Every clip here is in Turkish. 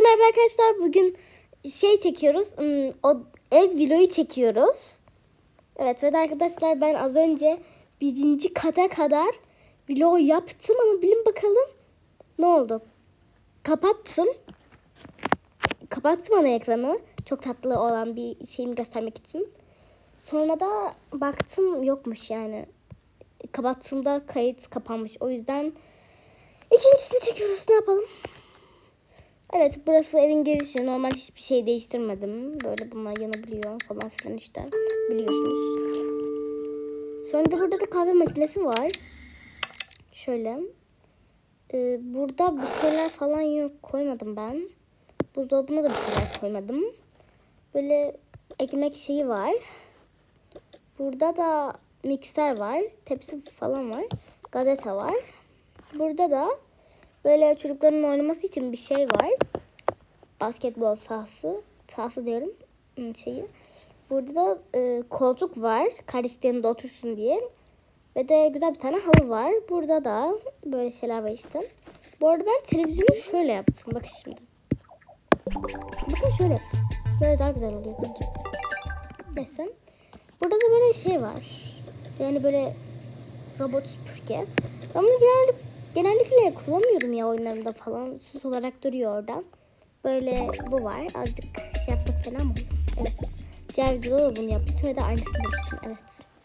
merhaba arkadaşlar. Bugün çekiyoruz. O ev vlogu çekiyoruz. Evet ve arkadaşlar ben az önce 1. kata kadar vlog yaptım ama bilin bakalım ne oldu? Kapattım ana ekranı. Çok tatlı olan bir şeyimi göstermek için. Sonra da baktım yokmuş yani. Kapattığımda kayıt kapanmış. O yüzden ikincisini çekiyoruz. Ne yapalım? Evet, burası evin girişi. Normal hiçbir şey değiştirmedim. Böyle bunlar yanabiliyor falan filan işte. Biliyorsunuz. Sonra da burada da kahve makinesi var. Şöyle. Burada bir şeyler falan yok. Koymadım ben. Buzdolabına da bir şeyler koymadım. Böyle ekmek şeyi var. Burada da mikser var. Tepsi falan var. Gazete var. Burada da böyle çocukların oynaması için bir şey var. Basketbol sahası. Sahası diyorum. Burada da koltuk var. Kardeşlerin de otursun diye. Ve de güzel bir tane halı var. Burada da böyle şeyler var işte. Bu arada ben televizyonu şöyle yaptım. Bakın şimdi. Bakın şöyle yaptım. Böyle daha güzel oluyor bence. Neyse. Burada da böyle şey var. Yani böyle robot süpürge. Ben bunu genellikle kullanmıyorum ya oyunlarımda falan. Süs olarak duruyor orada. Böyle bu var. Azıcık şey yapsak fena mı? Evet. Diğer videoda da bunu yapmıştım ve de aynısını demiştim. Evet.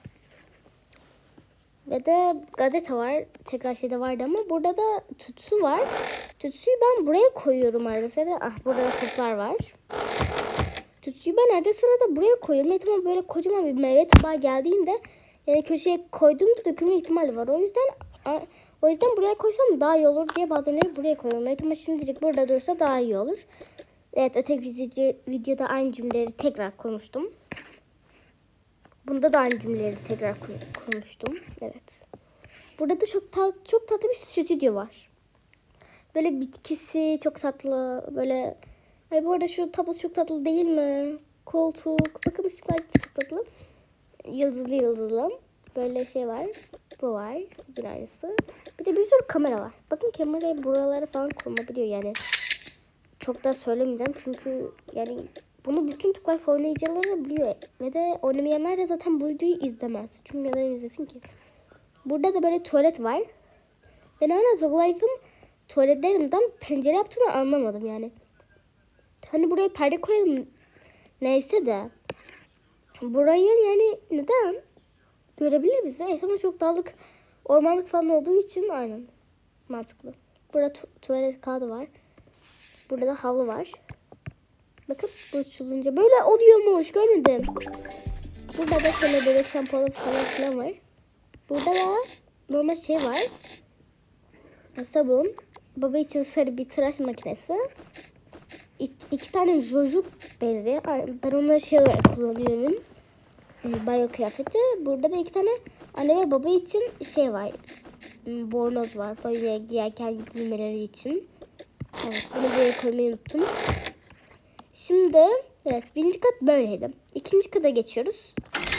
Ve de gazete var. Tekrar şeyde vardı ama burada da tütsü var. Tütsüyü ben buraya koyuyorum arada sırada. Ah, burada da toplar var. Tütsüyü ben arada sırada buraya koyuyorum. Ama böyle kocaman bir meyve tabağı geldiğinde yani köşeye koyduğumda dökülme ihtimali var. O yüzden buraya koysam daha iyi olur diye bazenleri buraya koyuyorum. Evet, ama şimdilik burada dursa daha iyi olur. Evet, öteki videoda aynı cümleleri tekrar konuştum. Bunda da aynı cümleleri tekrar konuştum. Evet. Burada da çok tatlı bir stüdyo var. Böyle bitkisi çok tatlı. Böyle ay, bu arada şu tablo çok tatlı değil mi? Koltuk. Bakın ışıklar çok tatlı. Yıldızlı. Böyle şey var. Bu var. Bir aynısı. Bir de bir sürü kamera var. Bakın kamerayı buralara falan konulabiliyor yani. Çok da söylemeyeceğim çünkü yani bunu bütün Tuklife oynayıcıları biliyor. Ve de oynamayanlar da zaten bu videoyu izlemez. Çünkü neden izlesin ki? Burada da böyle tuvalet var. Ben hala Tuklife'ın tuvaletlerinden pencere yaptığını anlamadım yani. Hani buraya perde koyalım neyse de. Burayı yani neden? Görebilir bizi. Ama çok dağlık, ormanlık falan olduğu için aynen mantıklı. Burada tuvalet kağıdı var. Burada da havlu var. Bakın bu çulunca böyle oluyormuş, görmedim. Burada da şöyle bebek şampuanı falan filan var. Burada da normal şey var. Sabun. Baba için sarı bir tıraş makinesi. 2 tane jojut bezi. Ben onları şey olarak kullanıyorum. Banyo kıyafeti. Burada da 2 tane anne ve baba için şey var. Bornoz var. Banyoya giyerken giymeleri için. Evet, bunu buraya koymayı unuttum. Şimdi evet, 1. kat böyleydi. 2. kata geçiyoruz.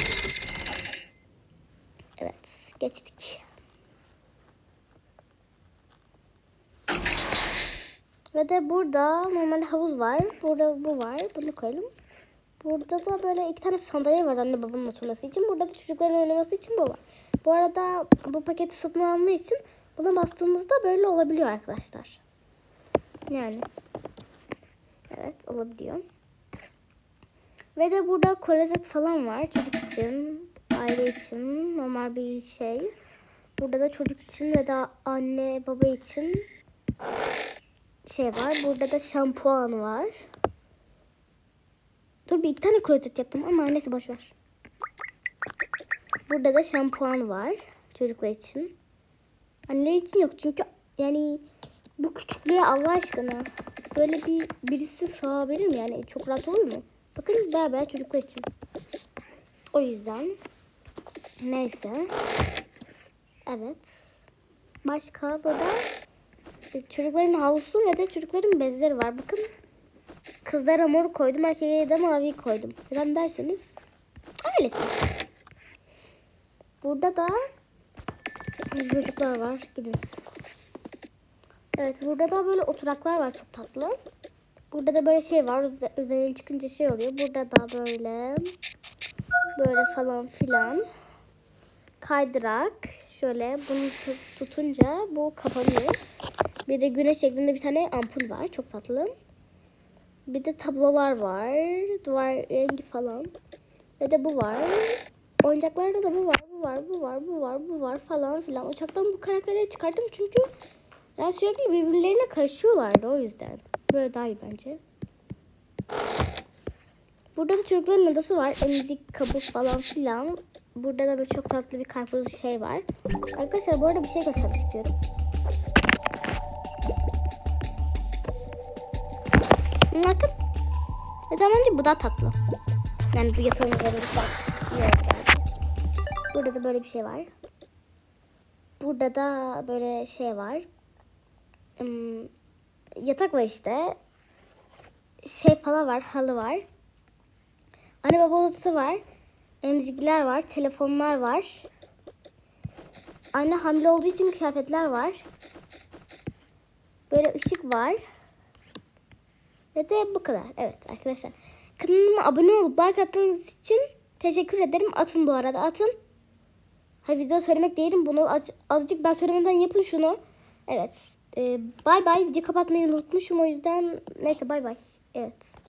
Evet, geçtik. Ve de burada normal havuz var. Burada bu var. Bunu koyalım. Burada da böyle 2 tane sandalye var anne babanın oturması için. Burada da çocukların oynaması için bu var. Bu arada bu paketi satın alanlar için buna bastığımızda böyle olabiliyor arkadaşlar. Yani. Evet, olabiliyor. Ve de burada klozet falan var. Çocuk için, aile için normal bir şey. Burada da çocuk için ve de anne baba için şey var. Burada da şampuan var. Dur, 2 tane klozet yaptım ama neyse boşver. Burada da şampuan var çocuklar için. Anneler için yok çünkü yani bu küçüklüğe Allah aşkına böyle birisi sığabilir mi yani, çok rahat olur mu? Bakın beraber çocuklar için. O yüzden neyse. Evet. Başka burada çocukların havlusu ve de çocukların bezleri var. Bakın kızlara mor koydum, erkeklere de mavi koydum. Neden derseniz öylesine. Burada da çocuklar var. Gidin siz. Evet, burada da böyle oturaklar var çok tatlı. Burada da böyle şey var. Üzerine çıkınca şey oluyor. Burada da böyle falan filan. Kaydırak. Şöyle bunu tutunca bu kapanıyor. Bir de güneş şeklinde bir tane ampul var. Çok tatlı. Bir de tablolar var. Duvar rengi falan. Ve de bu var. Oyuncaklarda da bu var falan filan. Uçaktan bu karakterleri çıkardım çünkü yani sürekli birbirlerine karışıyorlardı o yüzden. Böyle daha iyi bence. Burada da çocukların odası var. Emzik kabuk falan filan. Burada da böyle çok tatlı bir karpuz şey var. Arkadaşlar bu arada bir şey göstermek istiyorum. Bakın. Bence bu da tatlı. Yani bu yatağın üzerinde burada da böyle bir şey var. Burada da böyle şey var. Yatak var işte. Şey falan var. Halı var. Anne baba odası var. Emzikler var. Telefonlar var. Anne hamile olduğu için kıyafetler var. Böyle ışık var. Ve de bu kadar. Evet arkadaşlar. Kanalıma abone olup like attığınız için teşekkür ederim. Atın bu arada atın. Hayır video söylemek değilim bunu. Azıcık ben söylemeden yapın şunu. Evet. Bay bay. Video kapatmayı unutmuşum o yüzden. Neyse bay bay. Evet.